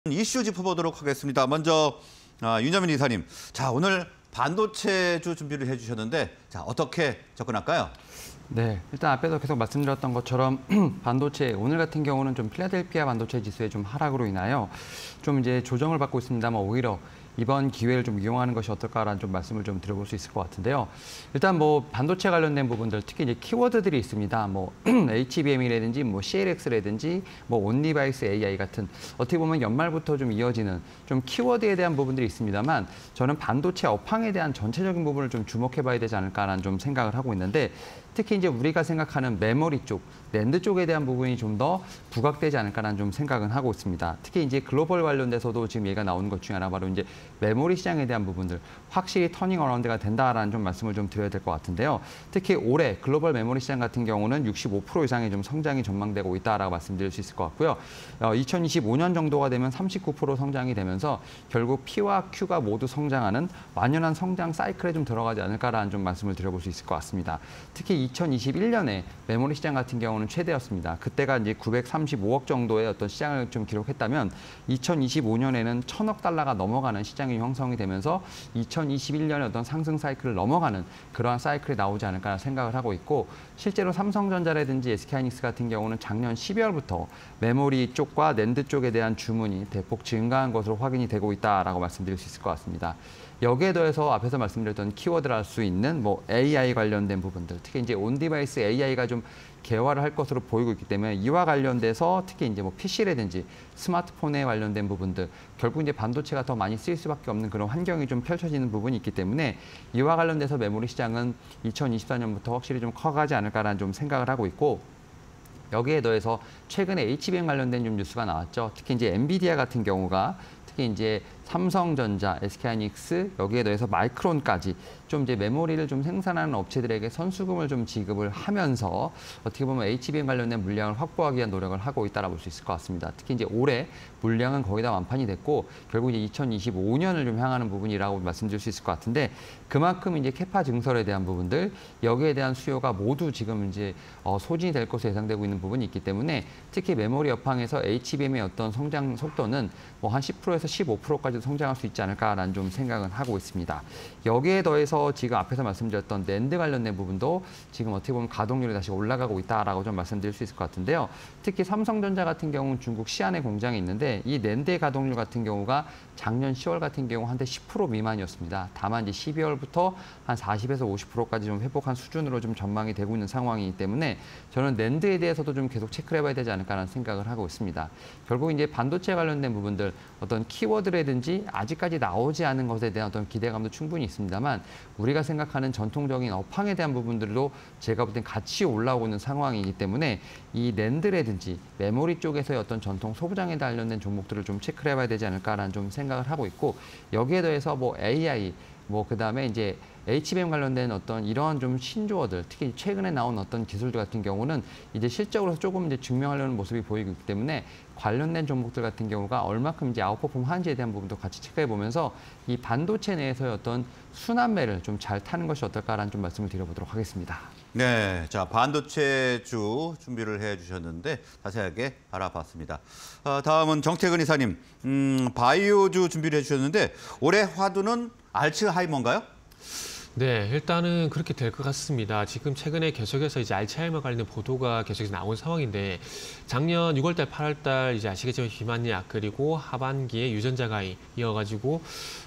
이슈 짚어보도록 하겠습니다. 먼저 윤여민 이사님, 자 오늘 반도체주 준비를 해주셨는데 자 어떻게 접근할까요? 네, 일단 앞에서 계속 말씀드렸던 것처럼 반도체 오늘 같은 경우는 좀 필라델피아 반도체 지수의 좀 하락으로 인하여 좀 이제 조정을 받고 있습니다만 오히려 이번 기회를 좀 이용하는 것이 어떨까라는 좀 말씀을 좀 드려볼 수 있을 것 같은데요. 일단 뭐 반도체 관련된 부분들 특히 이제 키워드들이 있습니다. 뭐 HBM이라든지 뭐 CLX라든지 뭐 온디바이스 AI 같은 어떻게 보면 연말부터 좀 이어지는 좀 키워드에 대한 부분들이 있습니다만 저는 반도체 업황에 대한 전체적인 부분을 좀 주목해봐야 되지 않을까라는 좀 생각을 하고 있는데 특히 이제 우리가 생각하는 메모리 쪽, 낸드 쪽에 대한 부분이 좀 더 부각되지 않을까라는 좀 생각은 하고 있습니다. 특히 이제 글로벌 관련돼서도 지금 얘기가 나오는 것 중에 하나 바로 이제 메모리 시장에 대한 부분들 확실히 터닝 어라운드가 된다라는 좀 말씀을 좀 드려야 될 것 같은데요. 특히 올해 글로벌 메모리 시장 같은 경우는 65% 이상의 좀 성장이 전망되고 있다라고 말씀드릴 수 있을 것 같고요. 2025년 정도가 되면 39% 성장이 되면서 결국 P와 Q가 모두 성장하는 완연한 성장 사이클에 좀 들어가지 않을까라는 좀 말씀을 드려볼 수 있을 것 같습니다. 특히 2021년에 메모리 시장 같은 경우는 최대였습니다. 그때가 이제 935억 정도의 어떤 시장을 좀 기록했다면 2025년에는 1,000억 달러가 넘어가는 시장이 형성이 되면서 2021년에 어떤 상승 사이클을 넘어가는 그러한 사이클이 나오지 않을까 생각을 하고 있고 실제로 삼성전자라든지 SK하이닉스 같은 경우는 작년 12월부터 메모리 쪽과 낸드 쪽에 대한 주문이 대폭 증가한 것으로 확인이 되고 있다라고 말씀드릴 수 있을 것 같습니다. 여기에 더해서 앞에서 말씀드렸던 키워드를 할 수 있는 뭐 AI 관련된 부분들, 특히 이제 온디바이스 AI가 좀 개화를 할 것으로 보이고 있기 때문에 이와 관련돼서 특히 이제 뭐 PC라든지 스마트폰에 관련된 부분들, 결국 이제 반도체가 더 많이 쓰일 수밖에 없는 그런 환경이 좀 펼쳐지는 부분이 있기 때문에 이와 관련돼서 메모리 시장은 2024년부터 확실히 좀 커가지 않을까라는 좀 생각을 하고 있고 여기에 더해서 최근에 HBM 관련된 좀 뉴스가 나왔죠. 특히 이제 엔비디아 같은 경우가 특히 이제 삼성전자, SK하이닉스 여기에 더해서 마이크론까지 좀 이제 메모리를 좀 생산하는 업체들에게 선수금을 좀 지급을 하면서 어떻게 보면 HBM 관련된 물량을 확보하기 위한 노력을 하고 있다라고 볼 수 있을 것 같습니다. 특히 이제 올해 물량은 거의 다 완판이 됐고 결국 이제 2025년을 좀 향하는 부분이라고 말씀드릴 수 있을 것 같은데 그만큼 이제 캐파 증설에 대한 부분들 여기에 대한 수요가 모두 지금 이제 소진이 될 것으로 예상되고 있는 부분이 있기 때문에 특히 메모리 업황에서 HBM의 어떤 성장 속도는 뭐 한 10%에서 15%까지 성장할 수 있지 않을까라는 좀 생각은 하고 있습니다. 여기에 더해서 지금 앞에서 말씀드렸던 낸드 관련된 부분도 지금 어떻게 보면 가동률이 다시 올라가고 있다라고 좀 말씀드릴 수 있을 것 같은데요. 특히 삼성전자 같은 경우는 중국 시안에 공장이 있는데 이 낸드의 가동률 같은 경우가 작년 10월 같은 경우 한때 10% 미만이었습니다. 다만 이제 12월부터 한 40에서 50%까지 좀 회복한 수준으로 좀 전망이 되고 있는 상황이기 때문에 저는 낸드에 대해서도 좀 계속 체크를 해봐야 되지 않을까라는 생각을 하고 있습니다. 결국 이제 반도체 관련된 부분들 어떤 키워드라든지 아직까지 나오지 않은 것에 대한 어떤 기대감도 충분히 있습니다만 우리가 생각하는 전통적인 업황에 대한 부분들도 제가 볼 땐 같이 올라오고 있는 상황이기 때문에 이 낸드라든지 메모리 쪽에서의 어떤 전통 소부장에 관련된 종목들을 좀 체크를 해봐야 되지 않을까라는 좀 생각을 하고 있고 여기에 더해서 뭐 AI 뭐 그다음에 이제 HBM 관련된 어떤 이러한 좀 신조어들, 특히 최근에 나온 어떤 기술들 같은 경우는 이제 실적으로 조금 이제 증명하려는 모습이 보이고 있기 때문에 관련된 종목들 같은 경우가 얼마큼 이제 아웃퍼폼 하는지에 대한 부분도 같이 체크해 보면서 이 반도체 내에서의 어떤 순환매를 좀 잘 타는 것이 어떨까라는 좀 말씀을 드려보도록 하겠습니다. 네, 자 반도체주 준비를 해주셨는데 자세하게 알아봤습니다. 다음은 정태근 이사님, 바이오주 준비를 해주셨는데 올해 화두는 알츠하이머인가요? 네, 일단은 그렇게 될 것 같습니다. 지금 최근에 계속해서 이제 알츠하이머 관련 보도가 계속해서 나온 상황인데 작년 6월달, 8월달 이제 아시겠지만 비만약 그리고 하반기에 유전자 가위 이어가지고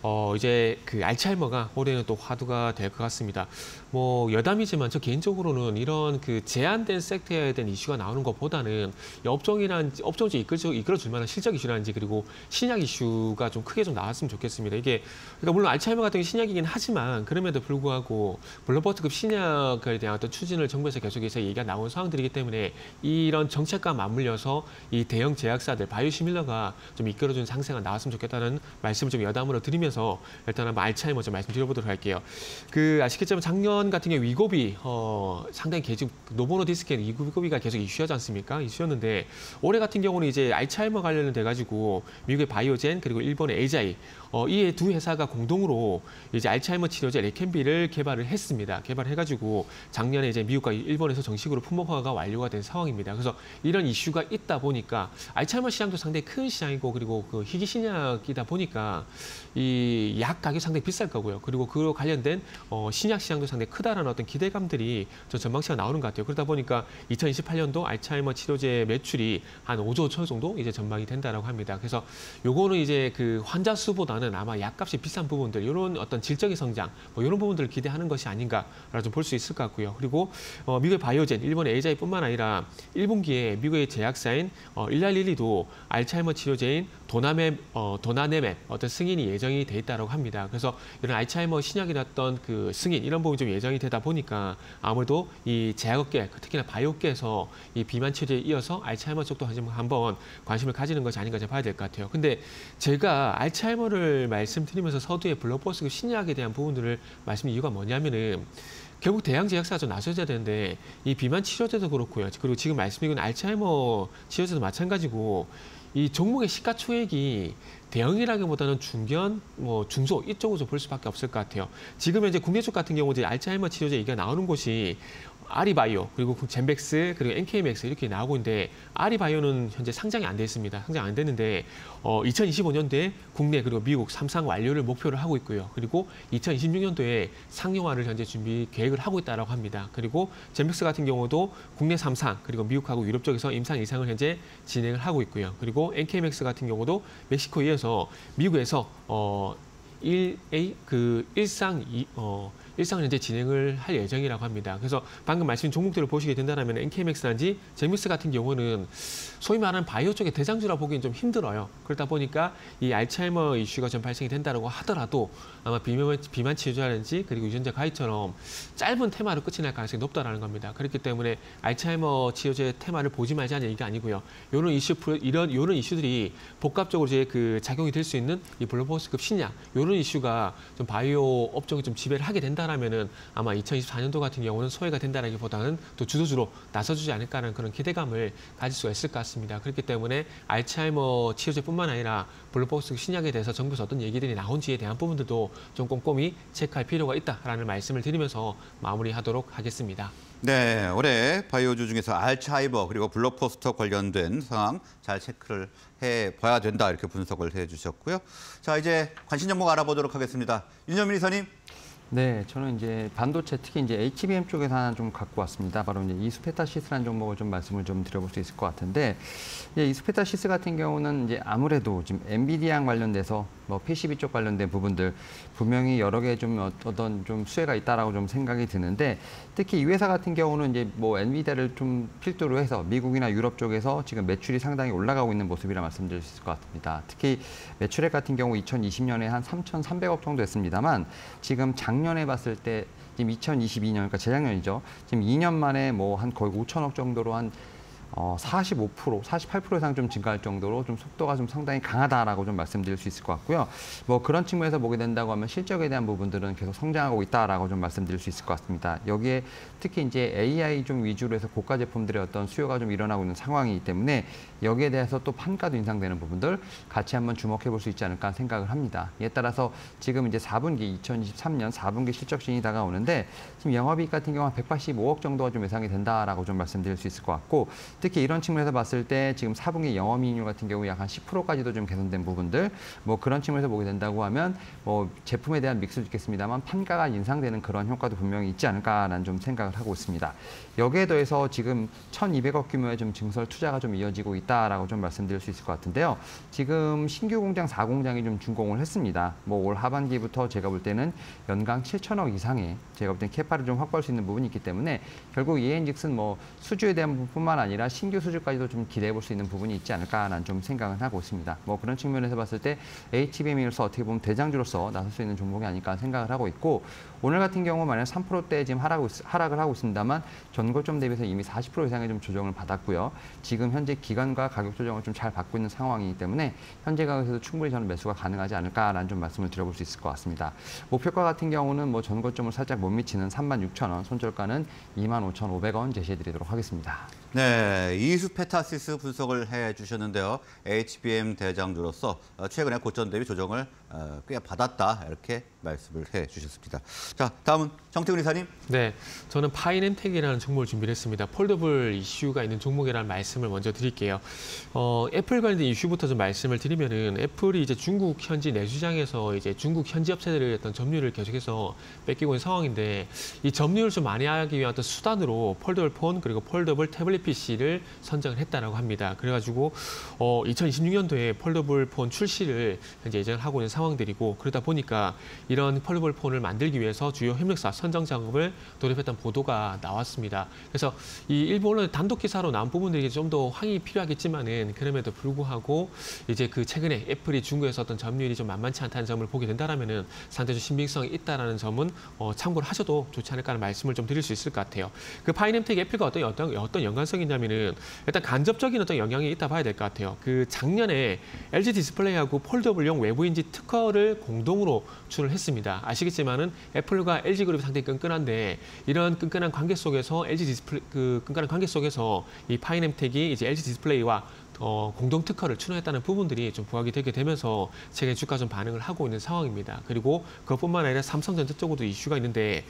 이제 그 알츠하이머가 올해는 또 화두가 될 것 같습니다. 뭐 여담이지만 저 개인적으로는 이런 그 제한된 섹터에 대한 이슈가 나오는 것보다는 업종을 이끌어줄 만한 실적 이슈라든지 그리고 신약 이슈가 좀 크게 좀 나왔으면 좋겠습니다. 이게 그러니까 물론 알츠하이머 같은 게 신약이긴 하지만 그럼에도 불구하고 블록버스터급 신약에 대한 어떤 추진을 정부에서 계속해서 얘기가 나온 상황들이기 때문에 이런 정책과 맞물려서 이 대형 제약사들 바이오시밀러가 좀 이끌어주는 상승가 나왔으면 좋겠다는 말씀을 좀 여담으로 드리면서 일단 한번 알츠하이머 좀 말씀드려보도록 할게요. 그 아시겠지만 작년 같은 경우 위고비 상당히 계속 노보노 디스크의 위고비가 계속 이슈였지 않습니까? 이슈였는데 올해 같은 경우는 이제 알츠하이머 관련은 돼가지고 미국의 바이오젠 그리고 일본의 에이자이 이 두 회사가 공동으로 이제 알츠하이머 치료제 레켐비 H1B를 개발을 했습니다. 개발해가지고 작년에 이제 미국과 일본에서 정식으로 품목화가 완료가 된 상황입니다. 그래서 이런 이슈가 있다 보니까 알츠하이머 시장도 상당히 큰 시장이고 그리고 그 희귀 신약이다 보니까 이 약 가격이 상당히 비쌀 거고요. 그리고 그로 관련된 신약 시장도 상당히 크다라는 어떤 기대감들이 저 전망치가 나오는 것 같아요. 그러다 보니까 2028년도 알츠하이머 치료제 매출이 한 5조 천 정도 이제 전망이 된다라고 합니다. 그래서 요거는 이제 그 환자 수보다는 아마 약값이 비싼 부분들, 이런 어떤 질적인 성장, 뭐 이런 부분들을 기대하는 것이 아닌가라고 좀 볼 수 있을 것 같고요. 그리고 미국의 바이오젠, 일본의 에이자이뿐만 아니라 1분기에 미국의 제약사인 일랄릴리도 알츠하이머 치료제인 도나네맵 어떤 승인이 예정이 돼 있다고 합니다. 그래서 이런 알츠하이머 신약이었던 그 승인 이런 부분이 좀 예정이 되다 보니까 아무래도 이 제약업계, 특히나 바이오업계에서 이 비만 치료제에 이어서 알츠하이머 쪽도 한번 관심을 가지는 것이 아닌가 봐야 될 것 같아요. 근데 제가 알츠하이머를 말씀드리면서 서두에 블록버스터 신약에 대한 부분들을 말씀드린 이유가 뭐냐면은 결국 대형 제약사가 좀 나서줘야 되는데 이 비만 치료제도 그렇고요. 그리고 지금 말씀드린 알츠하이머 치료제도 마찬가지고 이 종목의 시가총액이 대형이라기보다는 중견, 중소 이쪽으로 볼 수밖에 없을 것 같아요. 지금 현재 국내 쪽 같은 경우 이제 알츠하이머 치료제 얘기가 나오는 곳이 아리바이오, 그리고 젠백스, 그리고 NK맥스 이렇게 나오고 있는데 아리바이오는 현재 상장이 안 돼 있습니다. 상장 안 됐는데 2025년도에 국내 그리고 미국 3상 완료를 목표를 하고 있고요. 그리고 2026년도에 상용화를 현재 준비 계획을 하고 있다고 합니다. 그리고 젠백스 같은 경우도 국내 3상 그리고 미국하고 유럽 쪽에서 임상 2상을 현재 진행을 하고 있고요. 그리고 NK맥스 같은 경우도 멕시코에 이어서 미국에서 1상 현재 진행을 할 예정이라고 합니다. 그래서 방금 말씀드린 종목들을 보시게 된다면 NK맥스라든지 젠믹스 같은 경우는 소위 말하는 바이오 쪽의 대장주라 보기엔 좀 힘들어요. 그러다 보니까 이 알츠하이머 이슈가 좀 발생이 된다고 하더라도 아마 비만 치료제라든지 그리고 유전자 가입처럼 짧은 테마로 끝이 날 가능성이 높다라는 겁니다. 그렇기 때문에 알츠하이머 치료제 테마를 보지 말자는 얘기가 아니고요. 이런 이슈들이 복합적으로 이제 그 작용이 될 수 있는 이 블록버스터급 신약 이런 이슈가 좀 바이오 업종이 좀 지배를 하게 된다라면은 아마 2024년도 같은 경우는 소외가 된다라기보다는 또 주도주로 나서주지 않을까라는 그런 기대감을 가질 수가 있을 것 같습니다. 그렇기 때문에 알츠하이머 치료제뿐만 아니라 블록버스터 신약에 대해서 정부에서 어떤 얘기들이 나온지에 대한 부분들도 좀 꼼꼼히 체크할 필요가 있다라는 말씀을 드리면서 마무리하도록 하겠습니다. 네, 올해 바이오주 중에서 알츠하이머 그리고 블록버스터 관련된 상황 잘 체크를 해봐야 된다 이렇게 분석을 해주셨고요. 자, 이제 관심 종목 알아보도록 하겠습니다. 윤여민 이사님. 네, 저는 이제 반도체 특히 이제 HBM 쪽에서 하나 좀 갖고 왔습니다. 바로 이제 이수페타시스라는 종목을 좀 말씀을 좀 드려볼 수 있을 것 같은데, 이수페타시스 같은 경우는 이제 아무래도 지금 엔비디아랑 관련돼서 뭐 PCB 쪽 관련된 부분들 분명히 여러 개 좀 어떤 좀 수혜가 있다라고 좀 생각이 드는데, 특히 이 회사 같은 경우는 이제 뭐 엔비디아를 좀 필두로 해서 미국이나 유럽 쪽에서 지금 매출이 상당히 올라가고 있는 모습이라 말씀드릴 수 있을 것 같습니다. 특히 매출액 같은 경우 2020년에 한 3,300억 정도 했습니다만 지금 작년에 봤을 때 지금 2022년, 그러니까 재작년이죠. 지금 2년 만에 뭐 한 거의 5천억 정도로 한 45%, 48% 이상 좀 증가할 정도로 좀 속도가 좀 상당히 강하다라고 좀 말씀드릴 수 있을 것 같고요. 뭐 그런 측면에서 보게 된다고 하면 실적에 대한 부분들은 계속 성장하고 있다라고 좀 말씀드릴 수 있을 것 같습니다. 여기에 특히 이제 AI 좀 위주로 해서 고가 제품들의 어떤 수요가 좀 일어나고 있는 상황이기 때문에 여기에 대해서 또 판가도 인상되는 부분들 같이 한번 주목해 볼 수 있지 않을까 생각을 합니다. 이에 따라서 지금 이제 4분기 2023년 4분기 실적신이 다가오는데 지금 영업이익 같은 경우 한 185억 정도가 좀 예상이 된다라고 좀 말씀드릴 수 있을 것 같고, 특히 이런 측면에서 봤을 때 지금 4분기 영업이익률 같은 경우 약 한 10%까지도 좀 개선된 부분들, 뭐 그런 측면에서 보게 된다고 하면 뭐 제품에 대한 믹스도 있겠습니다만 판가가 인상되는 그런 효과도 분명히 있지 않을까라는 좀 생각을 하고 있습니다. 여기에 더해서 지금 1,200억 규모의 좀 증설 투자가 좀 이어지고 있다라고 좀 말씀드릴 수 있을 것 같은데요. 지금 신규 공장 4공장이 좀 준공을 했습니다. 뭐 올 하반기부터 제가 볼 때는 연간 7천억 이상의 제가 볼 때는 캐파를 좀 확보할 수 있는 부분이 있기 때문에 결국 이행즉슨 뭐 수주에 대한 부분뿐만 아니라 신규 수주까지도 좀 기대해 볼 수 있는 부분이 있지 않을까라는 좀 생각을 하고 있습니다. 뭐 그런 측면에서 봤을 때 HBM으로서 어떻게 보면 대장주로서 나설 수 있는 종목이 아닐까 생각을 하고 있고, 오늘 같은 경우 만약 3%대 지금 하락을 하고 있습니다만 전고점 대비해서 이미 40% 이상의 좀 조정을 받았고요. 지금 현재 기관과 가격 조정을 좀 잘 받고 있는 상황이기 때문에 현재 가격에서도 충분히 저는 매수가 가능하지 않을까라는 좀 말씀을 드려볼 수 있을 것 같습니다. 목표가 같은 경우는 뭐 전고점을 살짝 못 미치는 36,000원, 손절가는 25,500원 제시해 드리도록 하겠습니다. 네, 네, 이수페타시스 분석을 해주셨는데요. HBM 대장주로서 최근에 고점 대비 조정을 꽤 받았다 이렇게 말씀을 해주셨습니다. 자, 다음은 정태근 이사님. 네, 저는 파이낸텍이라는 종목을 준비를 했습니다. 폴더블 이슈가 있는 종목이라는 말씀을 먼저 드릴게요. 애플 관련된 이슈부터 좀 말씀을 드리면은 애플이 이제 중국 현지 내수장에서 이제 중국 현지 업체들의 어떤 점유율을 계속해서 뺏기고 있는 상황인데 이 점유율을 좀 많이 하기 위한 어떤 수단으로 폴더블 폰 그리고 폴더블 태블릿 PC를 선정을 했다라고 합니다. 그래가지고 2026년도에 폴더블 폰 출시를 현재 예정을 하고 있는 상황들이고 그러다 보니까 이런 폴더블 폰을 만들기 위해서 주요 협력사 선정 작업을 돌입했던 보도가 나왔습니다. 그래서 이 일본의 단독 기사로 나온 부분들이 좀 더 확인이 필요하겠지만은 그럼에도 불구하고 이제 그 최근에 애플이 중국에서 어떤 점유율이 좀 만만치 않다는 점을 보게 된다라면은 상대적으로 신빙성이 있다라는 점은 참고를 하셔도 좋지 않을까 하는 말씀을 좀 드릴 수 있을 것 같아요. 그 파이낸텍 애플과 어떤 연관성이 있냐면은 일단 간접적인 어떤 영향이 있다 봐야 될 것 같아요. 그 작년에 LG 디스플레이하고 폴더블용 외부인지 특허를 공동으로 출을 했습니다. 아시겠지만은 애플과 LG 그룹이 상당히 끈끈한데 이런 끈끈한 관계 속에서 끈끈한 관계 속에서 이 파이낸텍이 이제 LG 디스플레이와 공동 특허를 출원했다는 부분들이 좀 부각이 되게 되면서 최근 주가 좀 반응을 하고 있는 상황입니다. 그리고 그것뿐만 아니라 삼성전자 쪽으로도 이슈가 있는데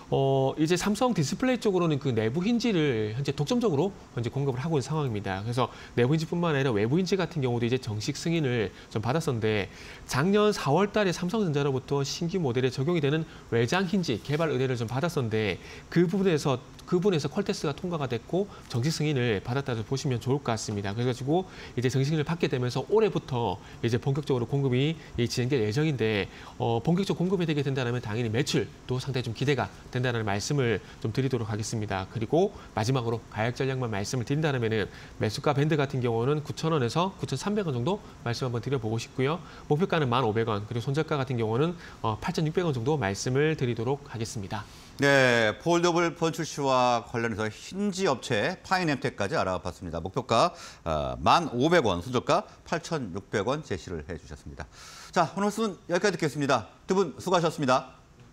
이제 삼성 디스플레이 쪽으로는 그 내부 힌지를 현재 독점적으로 현재 공급을 하고 있는 상황입니다. 그래서 내부 힌지뿐만 아니라 외부 힌지 같은 경우도 이제 정식 승인을 좀 받았었는데 작년 4월달에 삼성전자로부터 신규 모델에 적용이 되는 외장 힌지 개발 의뢰를 좀 받았었는데 그 부분에서 퀄테스트가 통과가 됐고 정식 승인을 받았다고 보시면 좋을 것 같습니다. 그래가지고 이제 정식 승인을 받게 되면서 올해부터 이제 본격적으로 공급이 진행될 예정인데 본격적으로 공급이 되게 된다면 당연히 매출도 상당히 좀 기대가 된다는 말씀을 좀 드리도록 하겠습니다. 그리고 마지막으로 가격 전략만 말씀을 드린다면은 매수가 밴드 같은 경우는 9,000원에서 9,300원 정도 말씀 한번 드려보고 싶고요. 목표가는 1,500원 그리고 손절가 같은 경우는 8,600원 정도 말씀을 드리도록 하겠습니다. 네, 폴더블 폰 출시와 관련해서 힌지 업체 파이낸텍까지 알아봤습니다. 목표가 1,500원, 손절가 8,600원 제시를 해주셨습니다. 자, 오늘 말씀은 여기까지 듣겠습니다. 두 분 수고하셨습니다.